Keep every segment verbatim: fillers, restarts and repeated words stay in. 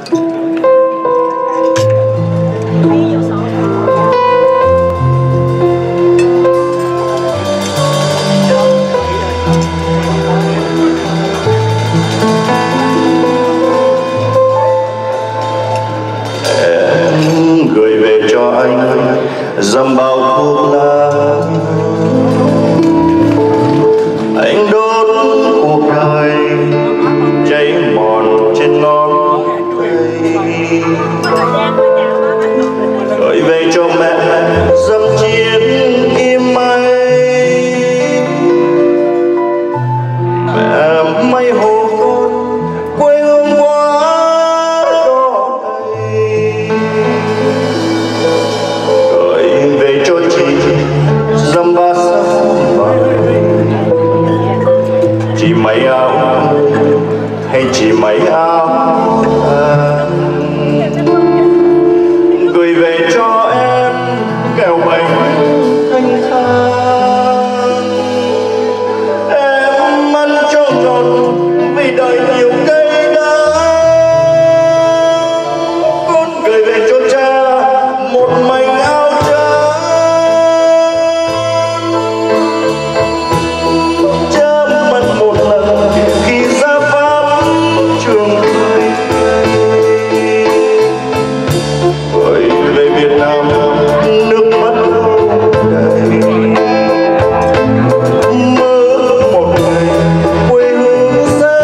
dầm bao thuốc lá, anh đốt cuộc đời cháy mòn trên ngón tay, gửi về cho mẹ dâm chiếc kim mây. Mẹ mây hồ con quê hương quá đỏ đầy, gửi về cho chị dăm ba sắc vàng. Chị mấy áo hay chị mấy áo tàn, gửi về cho em kẹo bánh thanh thang. Em ăn cho trọn vì đời nhiều cây đắng, con gửi về cho cha một mảnh áo trắng. Cha mất một lần khi ra pháp trường đời, gửi về Việt Nam nước mắt đầy. Mơ một ngày quê hương sẽ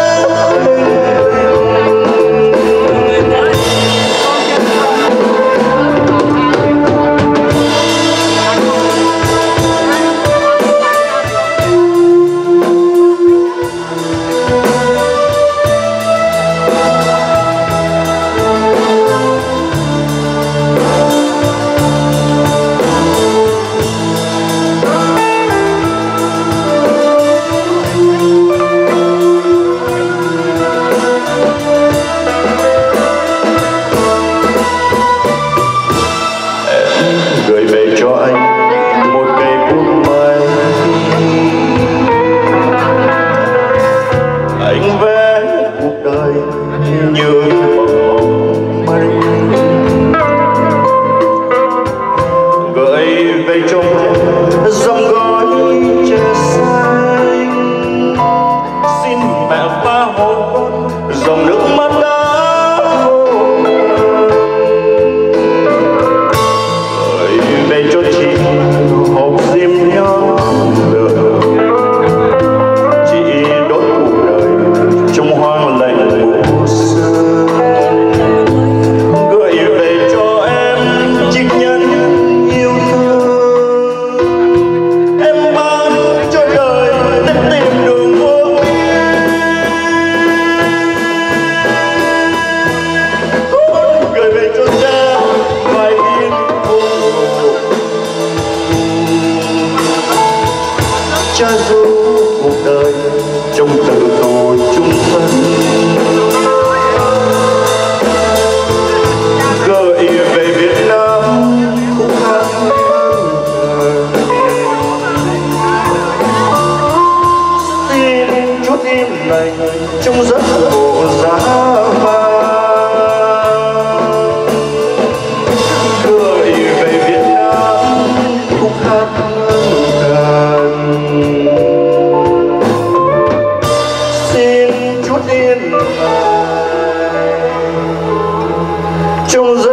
gửi về cho anh một cây bút mây. Anh vẽ cuộc đời như mộng mây, gửi về cho mẹ dòng gói chè xanh. Xin mẹ pha hộ con dòng nước mắt đã về cho chị hộp diêm nhón lửa. Chị đốt cuộc đời trong hoang lạnh mùa xuân, gửi về cho em chiếc nhẫn yêu thương. Em ban cho đời để tìm đường vô biên, con gửi về cho cha vài yên cha ru cuộc đời trong tự thù chung thân, gửi về Việt Nam khúc hát hương đời. Xin chút im lành trong giấc ngủ giá vàng, gửi về Việt Nam khúc hát hương đàn. Xin chút yên lành trong giấc